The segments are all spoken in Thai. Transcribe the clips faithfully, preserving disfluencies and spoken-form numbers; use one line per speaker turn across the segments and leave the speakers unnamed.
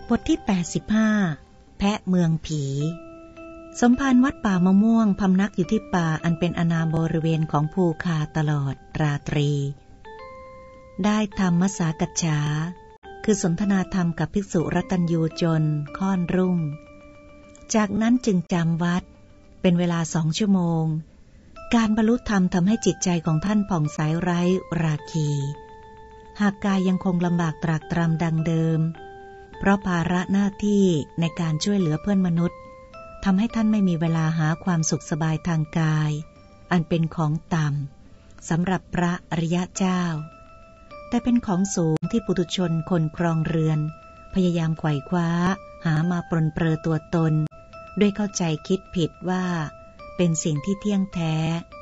บทที่แปดสิบห้าแพะเมืองผีสมภารวัดป่ามะม่วงพำนักอยู่ที่ป่าอันเป็นอาณาบริเวณของภูคาตลอดราตรีได้ธรรมสากัจฉาคือสนทนาธรรมกับภิกษุรัตัญญูจนค่อนรุ่งจากนั้นจึงจำวัดเป็นเวลาสองชั่วโมงการบรรลุธรรมทำให้จิตใจของท่านผ่องใสไร้ราคีหากกายยังคงลำบากตรากตรำดังเดิมเพราะภาระหน้าที่ในการช่วยเหลือเพื่อนมนุษย์ทำให้ท่านไม่มีเวลาหาความสุขสบายทางกายอันเป็นของต่ำสำหรับพระอริยเจ้าแต่เป็นของสูงที่ปุถุชนคนครองเรือนพยายามไขว่คว้าหามาปรนเปรอตัวตนด้วยเข้าใจคิดผิดว่าเป็นสิ่งที่เที่ยงแท้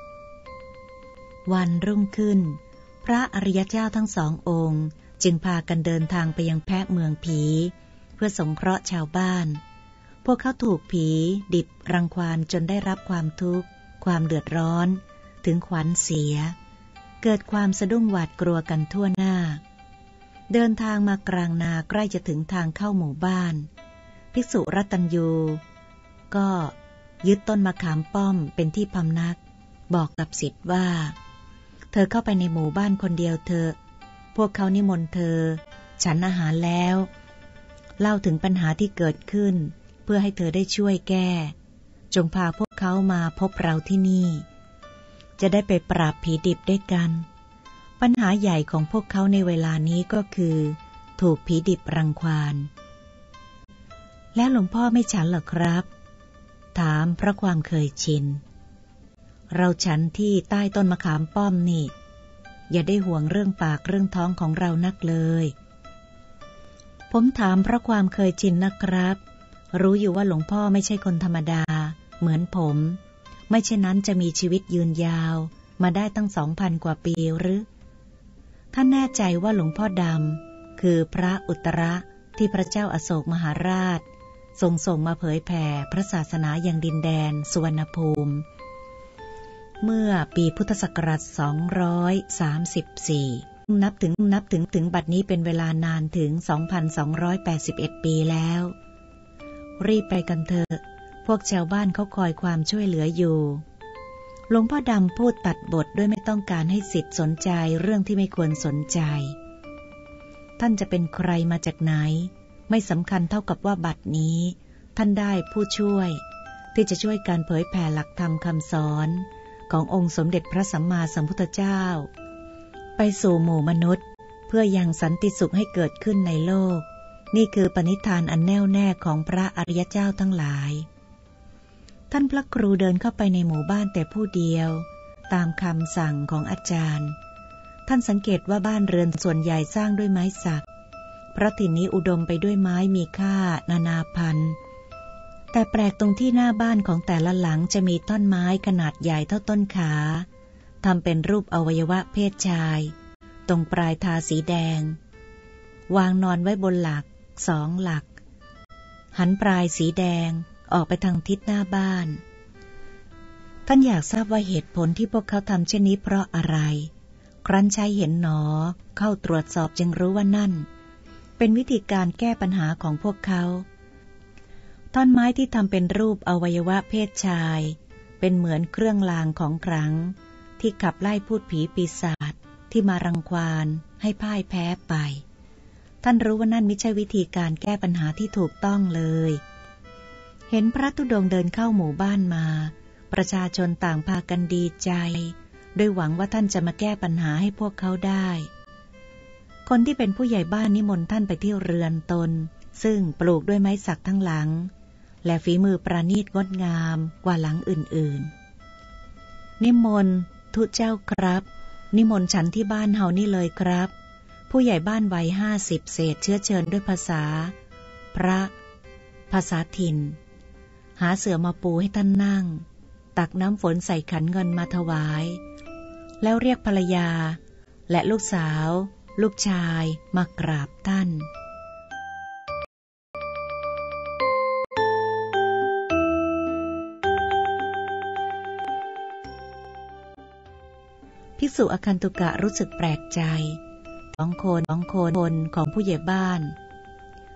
วันรุ่งขึ้นพระอริยเจ้าทั้งสององค์จึงพากันเดินทางไปยังแพะเมืองผีเพื่อสงเคราะห์ชาวบ้านพวกเขาถูกผีดิบรังควานจนได้รับความทุกข์ความเดือดร้อนถึงขวัญเสียเกิดความสะดุ้งหวาดกลัวกันทั่วหน้าเดินทางมากลางนาใกล้จะถึงทางเข้าหมู่บ้านภิกษุรัตัญญูก็ยึดต้นมะขามป้อมเป็นที่พำนักบอกกับศิษย์ว่าเธอเข้าไปในหมู่บ้านคนเดียวเธอพวกเขานิมนต์เธอฉันอาหารแล้วเล่าถึงปัญหาที่เกิดขึ้นเพื่อให้เธอได้ช่วยแก้จงพาพวกเขามาพบเราที่นี่จะได้ไปปราบผีดิบด้วยกันปัญหาใหญ่ของพวกเขาในเวลานี้ก็คือถูกผีดิบรังควานแล้วหลวงพ่อไม่ฉันเหรอครับถามเพราะความเคยชินเราฉันที่ใต้ต้นมะขามป้อมนี่อย่าได้ห่วงเรื่องปากเรื่องท้องของเรานักเลยผมถามเพราะความเคยชินนะครับรู้อยู่ว่าหลวงพ่อไม่ใช่คนธรรมดาเหมือนผมไม่เช่นนั้นจะมีชีวิตยืนยาวมาได้ตั้งสองพันกว่าปีหรือท่านแน่ใจว่าหลวงพ่อดำคือพระอุตระที่พระเจ้าอโศกมหาราชทรงส่งมาเผยแผ่พระศาสนาอย่างดินแดนสุวรรณภูมิเมื่อปีพุทธศักราชสองร้อยสามสิบสี่นับถึงนับถึงถึงบัดนี้เป็นเวลานานถึง สองพันสองร้อยแปดสิบเอ็ด ปีแล้วรีบไปกันเถอะพวกชาวบ้านเขาคอยความช่วยเหลืออยู่หลวงพ่อดำพูดตัดบทด้วยไม่ต้องการให้ศิษย์สนใจเรื่องที่ไม่ควรสนใจท่านจะเป็นใครมาจากไหนไม่สำคัญเท่ากับว่าบัดนี้ท่านได้ผู้ช่วยที่จะช่วยการเผยแผ่หลักธรรมคำสอนขององค์สมเด็จพระสัมมาสัมพุทธเจ้าไปสู่หมู่มนุษย์เพื่อยังสันติสุขให้เกิดขึ้นในโลกนี่คือปณิธานอันแน่วแน่ของพระอริยเจ้าทั้งหลายท่านพระครูเดินเข้าไปในหมู่บ้านแต่ผู้เดียวตามคำสั่งของอาจารย์ท่านสังเกตว่าบ้านเรือนส่วนใหญ่สร้างด้วยไม้สักเพราะถิ่นนี้อุดมไปด้วยไม้มีค่านานาพันธุ์แต่แปลกตรงที่หน้าบ้านของแต่ละหลังจะมีท่อนไม้ขนาดใหญ่เท่าต้นขาทำเป็นรูปอวัยวะเพศชายตรงปลายทาสีแดงวางนอนไว้บนหลักสองหลักหันปลายสีแดงออกไปทางทิศหน้าบ้านท่านอยากทราบว่าเหตุผลที่พวกเขาทำเช่นนี้เพราะอะไรครั้นใช้เห็นหนอเข้าตรวจสอบจึงรู้ว่านั่นเป็นวิธีการแก้ปัญหาของพวกเขาท่อนไม้ที่ทำเป็นรูปอวัยวะเพศชายเป็นเหมือนเครื่องรางของขลังที่ขับไล่พูดผีปีศาจที่มารังควานให้พ่ายแพ้ไปท่านรู้ว่านั่นไม่ใช่วิธีการแก้ปัญหาที่ถูกต้องเลยเห็นพระธุดงค์เดินเข้าหมู่บ้านมาประชาชนต่างพากันดีใจโดยหวังว่าท่านจะมาแก้ปัญหาให้พวกเขาได้คนที่เป็นผู้ใหญ่บ้านนิมนต์ท่านไปที่เรือนตนซึ่งปลูกด้วยไม้สักทั้งหลังและฝีมือประณีตงดงามกว่าหลังอื่นๆนิมนต์ทุเจ้าครับนิมนต์ฉันที่บ้านเฮานี่เลยครับผู้ใหญ่บ้านวัยห้าสิบเศษเชื้อเชิญด้วยภาษาพระภาษาถิ่นหาเสื่อมาปูให้ท่านนั่งตักน้ำฝนใส่ขันเงินมาถวายแล้วเรียกภรรยาและลูกสาวลูกชายมากราบท่านภิกษุอคันตุกะรู้สึกแปลกใจสองคนสองคนของผู้ใหญ่บ้าน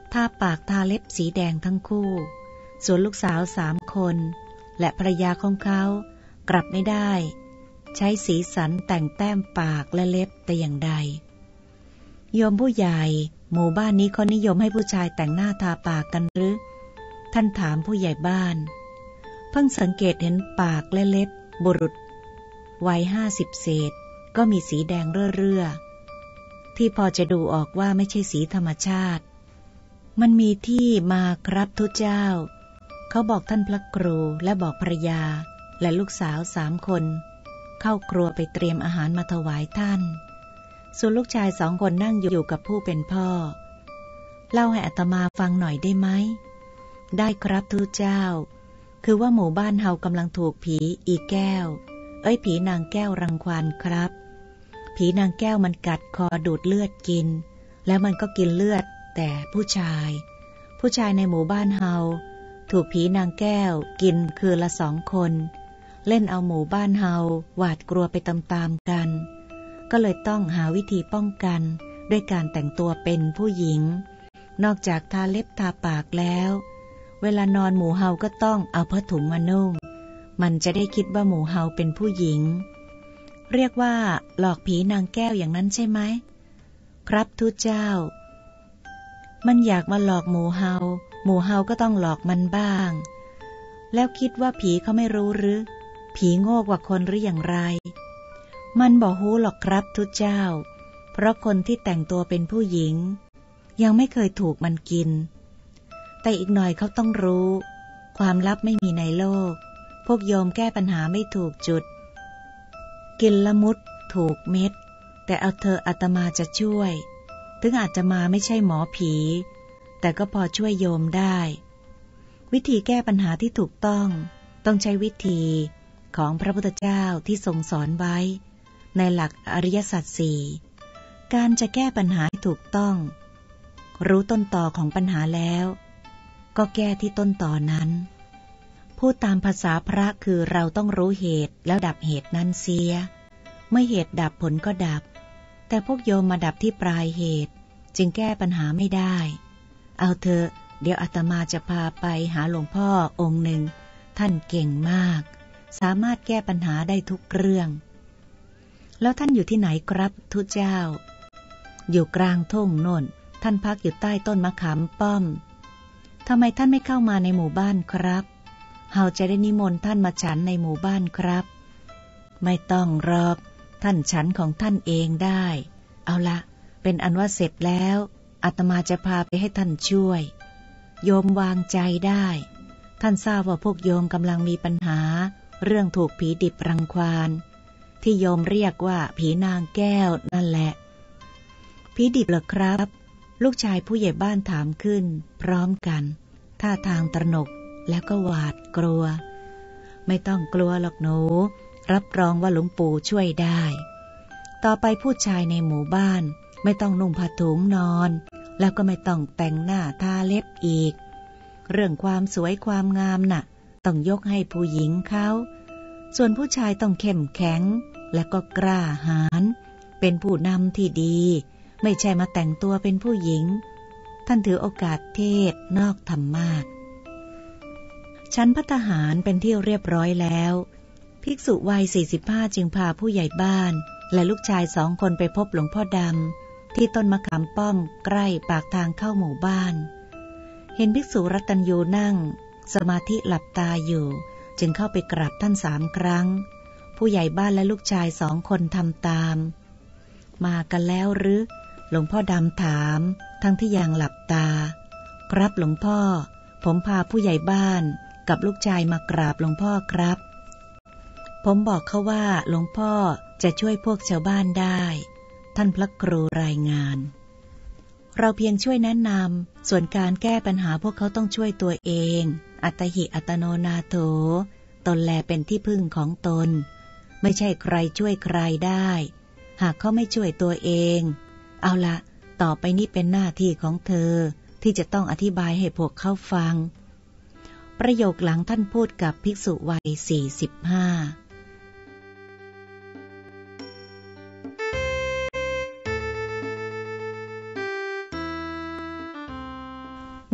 ทาปากทาเล็บสีแดงทั้งคู่ส่วนลูกสาวสามคนและภรรยาของเขากลับไม่ได้ใช้สีสันแต่งแต้มปากและเล็บแต่อย่างใดโยมผู้ใหญ่หมู่บ้านนี้เขานิยมให้ผู้ชายแต่งหน้าทาปากกันหรือท่านถามผู้ใหญ่บ้านเพิ่งสังเกตเห็นปากและเล็บบุรุษวัยห้าสิบเศษก็มีสีแดงเรื่อๆที่พอจะดูออกว่าไม่ใช่สีธรรมชาติมันมีที่มาครับทุกเจ้าเขาบอกท่านพระครูและบอกภรรยาและลูกสาวสามคนเข้าครัวไปเตรียมอาหารมาถวายท่านส่วนลูกชายสองคนนั่งอยู่กับผู้เป็นพ่อเล่าให้อาตมาฟังหน่อยได้ไหมได้ครับทุกเจ้าคือว่าหมู่บ้านเฮากำลังถูกผีอีแก้วเอ้ยผีนางแก้วรังควานครับผีนางแก้วมันกัดคอดูดเลือดกินแล้วมันก็กินเลือดแต่ผู้ชายผู้ชายในหมู่บ้านเฮาถูกผีนางแก้วกินคืนละสองคนเล่นเอาหมู่บ้านเฮาหวาดกลัวไปตามๆกันก็เลยต้องหาวิธีป้องกันด้วยการแต่งตัวเป็นผู้หญิงนอกจากทาเล็บทาปากแล้วเวลานอนหมู่เฮาก็ต้องเอาผ้าถุงมานุ่งมันจะได้คิดว่าหมู่เฮาเป็นผู้หญิงเรียกว่าหลอกผีนางแก้วอย่างนั้นใช่ไหมครับทูตเจ้ามันอยากมาหลอกหมู่เฮาหมู่เฮาก็ต้องหลอกมันบ้างแล้วคิดว่าผีเขาไม่รู้หรือผีโง่กว่าคนหรืออย่างไรมันบอกฮู้หรอกครับทูตเจ้าเพราะคนที่แต่งตัวเป็นผู้หญิงยังไม่เคยถูกมันกินแต่อีกหน่อยเขาต้องรู้ความลับไม่มีในโลกพวกโยมแก้ปัญหาไม่ถูกจุดกินละมุดถูกเม็ดแต่เอาเธออาตมาจะช่วยถึงอาจจะมาไม่ใช่หมอผีแต่ก็พอช่วยโยมได้วิธีแก้ปัญหาที่ถูกต้องต้องใช้วิธีของพระพุทธเจ้าที่ทรงสอนไว้ในหลักอริยสัจสี่การจะแก้ปัญหาให้ถูกต้องรู้ต้นตอของปัญหาแล้วก็แก้ที่ต้นตอนั้นพูดตามภาษาพระคือเราต้องรู้เหตุแล้วดับเหตุนั้นเสียเมื่อเหตุดับผลก็ดับแต่พวกโยมมาดับที่ปลายเหตุจึงแก้ปัญหาไม่ได้เอาเถอะเดี๋ยวอาตมาจะพาไปหาหลวงพ่อองค์หนึ่งท่านเก่งมากสามารถแก้ปัญหาได้ทุกเรื่องแล้วท่านอยู่ที่ไหนครับทุกเจ้าอยู่กลางทุ่งโน่นท่านพักอยู่ใต้ต้นมะขามป้อมทำไมท่านไม่เข้ามาในหมู่บ้านครับเฮาจะได้นิมนต์ท่านมาฉันในหมู่บ้านครับไม่ต้องหรอกท่านฉันของท่านเองได้เอาละเป็นอันว่าเสร็จแล้วอาตมาจะพาไปให้ท่านช่วยโยมวางใจได้ท่านทราบว่าพวกโยมกำลังมีปัญหาเรื่องถูกผีดิบรังควานที่โยมเรียกว่าผีนางแก้วนั่นแหละผีดิบเหรอครับลูกชายผู้ใหญ่บ้านถามขึ้นพร้อมกันท่าทางตระหนกแล้วก็หวาดกลัวไม่ต้องกลัวหรอกหนูรับรองว่าหลวงปู่ช่วยได้ต่อไปผู้ชายในหมู่บ้านไม่ต้องนุ่งผ้าถุงนอนแล้วก็ไม่ต้องแต่งหน้าทาเล็บอีกเรื่องความสวยความงามน่ะต้องยกให้ผู้หญิงเขาส่วนผู้ชายต้องเข้มแข็งและก็กล้าหาญเป็นผู้นำที่ดีไม่ใช่มาแต่งตัวเป็นผู้หญิงท่านถือโอกาสเทศนอกธรรมาสน์ชั้นภัตตาหารเป็นที่เรียบร้อยแล้วภิกษุวัยสี่สิบห้าจึงพาผู้ใหญ่บ้านและลูกชายสองคนไปพบหลวงพ่อดำที่ต้นมะขามป้อมใกล้ปากทางเข้าหมู่บ้านเห็นภิกษุรัตัญญูนั่งสมาธิหลับตาอยู่จึงเข้าไปกราบท่านสามครั้งผู้ใหญ่บ้านและลูกชายสองคนทำตามมากันแล้วหรือหลวงพ่อดำถามทั้งที่ยังหลับตาครับหลวงพ่อผมพาผู้ใหญ่บ้านกับลูกชายมากราบหลวงพ่อครับผมบอกเขาว่าหลวงพ่อจะช่วยพวกชาวบ้านได้ท่านพระครูรายงานเราเพียงช่วยแนะนำส่วนการแก้ปัญหาพวกเขาต้องช่วยตัวเองอัตหิอัตโนนาโถตนแลเป็นที่พึ่งของตนไม่ใช่ใครช่วยใครได้หากเขาไม่ช่วยตัวเองเอาละต่อไปนี้เป็นหน้าที่ของเธอที่จะต้องอธิบายให้พวกเขาฟังประโยคหลังท่านพูดกับภิกษุวัยสี่สิบห้า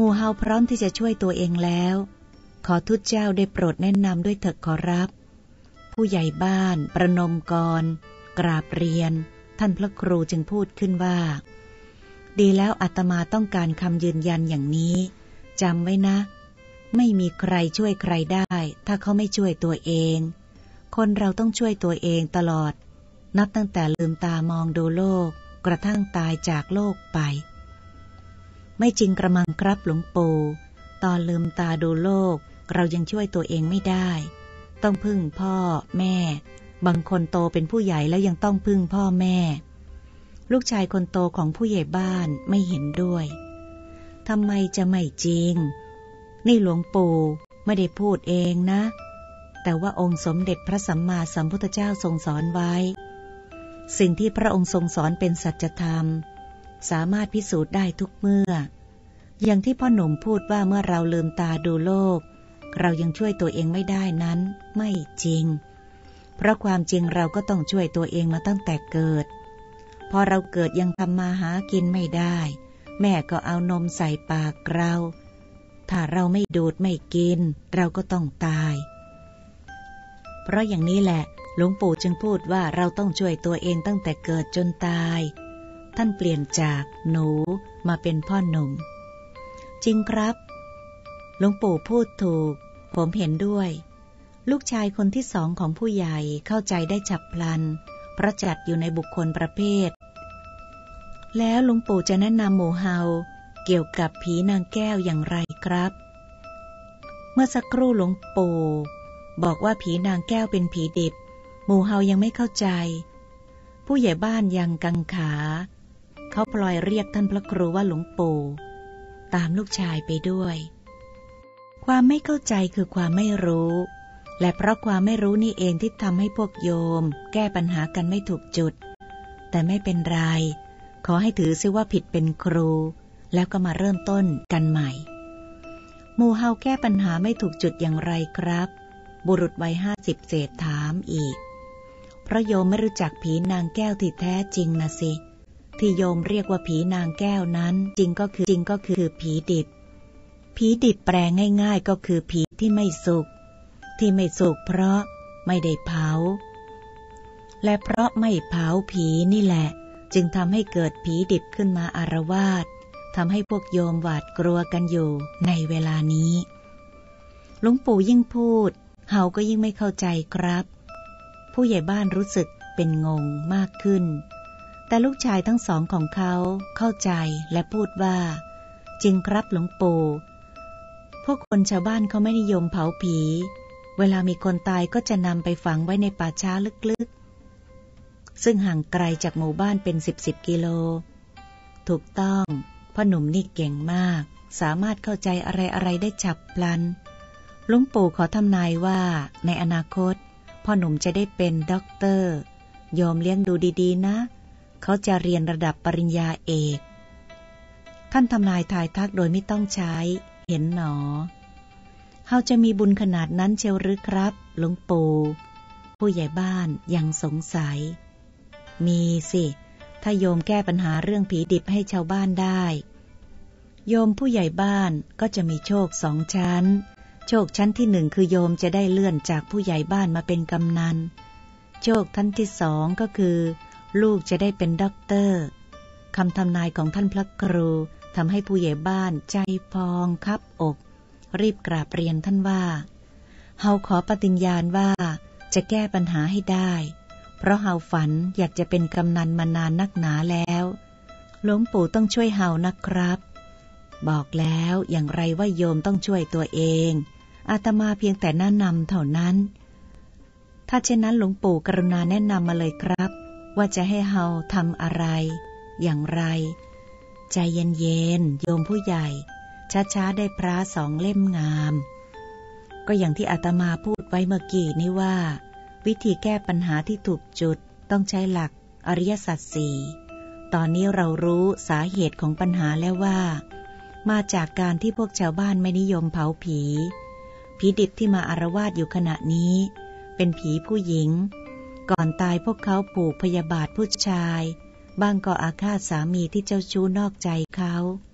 มู่เฮาพร้อมที่จะช่วยตัวเองแล้วขอทูตเจ้าได้โปรดแนะนำด้วยเถิดขอรับผู้ใหญ่บ้านประนมกรกราบเรียนท่านพระครูจึงพูดขึ้นว่าดีแล้วอาตมาต้องการคำยืนยันอย่างนี้จำไว้นะไม่มีใครช่วยใครได้ถ้าเขาไม่ช่วยตัวเองคนเราต้องช่วยตัวเองตลอดนับตั้งแต่ลืมตามองดูโลกกระทั่งตายจากโลกไปไม่จริงกระมังครับหลวงปู่ตอนลืมตาดูโลกเรายังช่วยตัวเองไม่ได้ต้องพึ่งพ่อแม่บางคนโตเป็นผู้ใหญ่แล้วยังต้องพึ่งพ่อแม่ลูกชายคนโตของผู้ใหญ่บ้านไม่เห็นด้วยทำไมจะไม่จริงนี่หลวงปู่ไม่ได้พูดเองนะแต่ว่าองค์สมเด็จพระสัมมาสัมพุทธเจ้าทรงสอนไว้สิ่งที่พระองค์ทรงสอนเป็นสัจธรรมสามารถพิสูจน์ได้ทุกเมื่ออย่างที่พ่อหนุ่มพูดว่าเมื่อเราลืมตาดูโลกเรายังช่วยตัวเองไม่ได้นั้นไม่จริงเพราะความจริงเราก็ต้องช่วยตัวเองมาตั้งแต่เกิดพอเราเกิดยังทำมาหากินไม่ได้แม่ก็เอานมใส่ปากเราถ้าเราไม่ดูดไม่กินเราก็ต้องตายเพราะอย่างนี้แหละหลวงปู่จึงพูดว่าเราต้องช่วยตัวเองตั้งแต่เกิดจนตายท่านเปลี่ยนจากหนูมาเป็นพ่อหนุ่มจริงครับหลวงปู่พูดถูกผมเห็นด้วยลูกชายคนที่สองของผู้ใหญ่เข้าใจได้ฉับพลันเพราะจัดอยู่ในบุคคลประเภทแล้วหลวงปู่จะแนะนำหมู่เฮาเกี่ยวกับผีนางแก้วอย่างไรครับเมื่อสักครู่หลวงปู่บอกว่าผีนางแก้วเป็นผีดิบหมู่เฮายังไม่เข้าใจผู้ใหญ่บ้านยังกังขาเขาพลอยเรียกท่านพระครูว่าหลวงปู่ตามลูกชายไปด้วยความไม่เข้าใจคือความไม่รู้และเพราะความไม่รู้นี่เองที่ทำให้พวกโยมแก้ปัญหากันไม่ถูกจุดแต่ไม่เป็นไรขอให้ถือซิว่าผิดเป็นครูแล้วก็มาเริ่มต้นกันใหม่หมู่เฮาแก้ปัญหาไม่ถูกจุดอย่างไรครับบุรุษวัยห้าสิบเศษถามอีกเพราะโยมไม่รู้จักผีนางแก้วที่แท้จริงนะสิที่โยมเรียกว่าผีนางแก้วนั้นจริงก็คือจริงก็คือผีดิบผีดิบแปลง่ายๆก็คือผีที่ไม่สุกที่ไม่สุกเพราะไม่ได้เผาและเพราะไม่เผาผีนี่แหละจึงทำให้เกิดผีดิบขึ้นมาอาละวาดทำให้พวกโยมหวาดกลัวกันอยู่ในเวลานี้หลวงปู่ยิ่งพูดเฮาก็ยิ่งไม่เข้าใจครับผู้ใหญ่บ้านรู้สึกเป็นงงมากขึ้นแต่ลูกชายทั้งสองของเขาเข้าใจและพูดว่าจริงครับหลวงปู่พวกคนชาวบ้านเขาไม่นิยมเผาผีเวลามีคนตายก็จะนำไปฝังไว้ในป่าช้าลึกๆซึ่งห่างไกลจากหมู่บ้านเป็นสิบสิบกิโลถูกต้องพ่อหนุ่มนี่เก่งมากสามารถเข้าใจอะไรๆได้ฉับพลันหลวงปู่ขอทำนายว่าในอนาคตพ่อหนุ่มจะได้เป็นด็อกเตอร์โยมเลี้ยงดูดีๆนะเขาจะเรียนระดับปริญญาเอกท่านทำนายทายทักโดยไม่ต้องใช้เห็นหนอเฮาจะมีบุญขนาดนั้นเชียวหรือครับหลวงปู่ผู้ใหญ่บ้านยังสงสัยมีสิถ้าโยมแก้ปัญหาเรื่องผีดิบให้ชาวบ้านได้โยมผู้ใหญ่บ้านก็จะมีโชคสองชั้นโชคชั้นที่หนึ่งคือโยมจะได้เลื่อนจากผู้ใหญ่บ้านมาเป็นกำนันโชคชั้นที่สองก็คือลูกจะได้เป็นด็อกเตอร์คำทำนายของท่านพระครูทำให้ผู้ใหญ่บ้านใจพองคับอกรีบกราบเรียนท่านว่าเฮาขอปฏิญญาณว่าจะแก้ปัญหาให้ได้เพราะเฮาฝันอยากจะเป็นกำนันมานานนักหนาแล้วหลวงปู่ต้องช่วยเฮานะครับบอกแล้วอย่างไรว่าโยมต้องช่วยตัวเองอาตมาเพียงแต่แนะนำเท่านั้นถ้าเช่นนั้นหลวงปู่กรุณาแนะนำมาเลยครับว่าจะให้เฮาทำอะไรอย่างไรใจเย็นๆโยมผู้ใหญ่ช้าๆได้พระสองเล่มงามก็อย่างที่อาตมาพูดไว้เมื่อกี้นี้ว่าวิธีแก้ปัญหาที่ถูกจุดต้องใช้หลักอริยสัจสี่ตอนนี้เรารู้สาเหตุของปัญหาแล้วว่ามาจากการที่พวกชาวบ้านไม่นิยมเผาผีผีดิบที่มาอาละวาดอยู่ขณะนี้เป็นผีผู้หญิงก่อนตายพวกเขาผูกพยาบาทผู้ชายบ้างก็อาฆาตสามีที่เจ้าชู้นอกใจเขา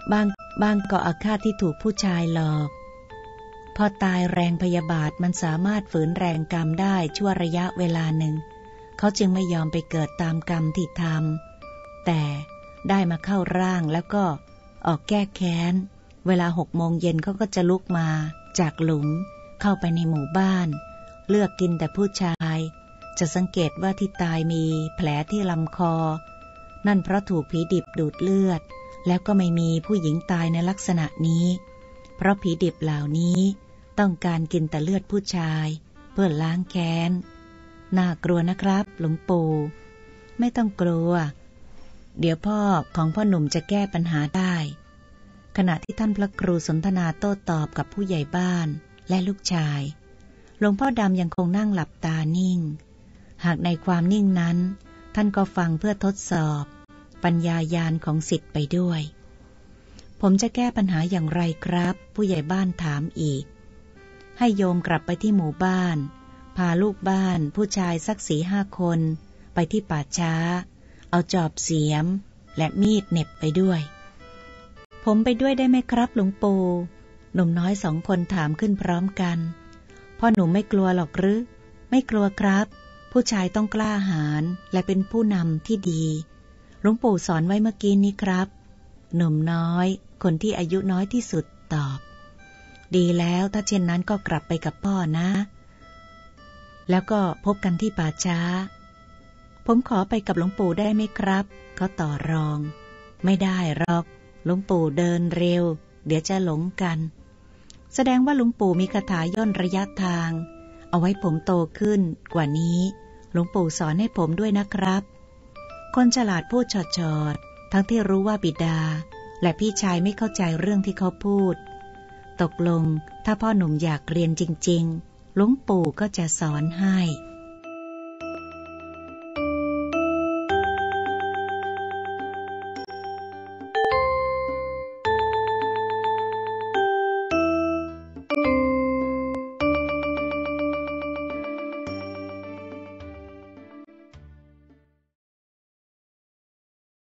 บางบางก็อาฆาตที่ถูกผู้ชายหลอกพอตายแรงพยาบาทมันสามารถฝืนแรงกรรมได้ชั่วระยะเวลาหนึ่งเขาจึงไม่ยอมไปเกิดตามกรรมที่ทำแต่ได้มาเข้าร่างแล้วก็ออกแก้แค้นเวลาหกโมงเย็นเขาก็จะลุกมาจากหลุมเข้าไปในหมู่บ้านเลือกกินแต่ผู้ชายจะสังเกตว่าที่ตายมีแผลที่ลำคอนั่นเพราะถูกผีดิบดูดเลือดแล้วก็ไม่มีผู้หญิงตายในลักษณะนี้เพราะผีดิบเหล่านี้ต้องการกินแต่เลือดผู้ชายเพื่อล้างแค้นน่ากลัวนะครับหลวงปู่ไม่ต้องกลัวเดี๋ยวพ่อของพ่อหนุ่มจะแก้ปัญหาได้ขณะที่ท่านพระครูสนทนาโต้ตอบกับผู้ใหญ่บ้านและลูกชายหลวงพ่อดำยังคงนั่งหลับตานิ่งหากในความนิ่งนั้นท่านก็ฟังเพื่อทดสอบปัญญาญาณของศิษย์ไปด้วยผมจะแก้ปัญหาอย่างไรครับผู้ใหญ่บ้านถามอีกให้โยมกลับไปที่หมู่บ้านพาลูกบ้านผู้ชายสักสี่ห้าคนไปที่ป่าช้าเอาจอบเสียมและมีดเหน็บไปด้วยผมไปด้วยได้ไหมครับหลวงปู่หนุ่มน้อยสองคนถามขึ้นพร้อมกันพ่อหนุ่มไม่กลัวหรอกหรือไม่กลัวครับผู้ชายต้องกล้าหาญและเป็นผู้นำที่ดีหลวงปู่สอนไว้เมื่อกี้นี้ครับหนุ่มน้อยคนที่อายุน้อยที่สุดตอบดีแล้วถ้าเช่นนั้นก็กลับไปกับพ่อนะแล้วก็พบกันที่ป่าช้าผมขอไปกับหลวงปู่ได้ไหมครับเขาต่อรองไม่ได้หรอกหลวงปู่เดินเร็วเดี๋ยวจะหลงกันแสดงว่าหลวงปู่มีคาถาย่นระยะทางเอาไว้ผมโตขึ้นกว่านี้หลวงปู่สอนให้ผมด้วยนะครับคนฉลาดพูดฉอดๆทั้งที่รู้ว่าบิดาและพี่ชายไม่เข้าใจเรื่องที่เขาพูดตกลงถ้าพ่อหนุ่มอยากเรียนจริงๆหลวงปู่ก็จะสอนให้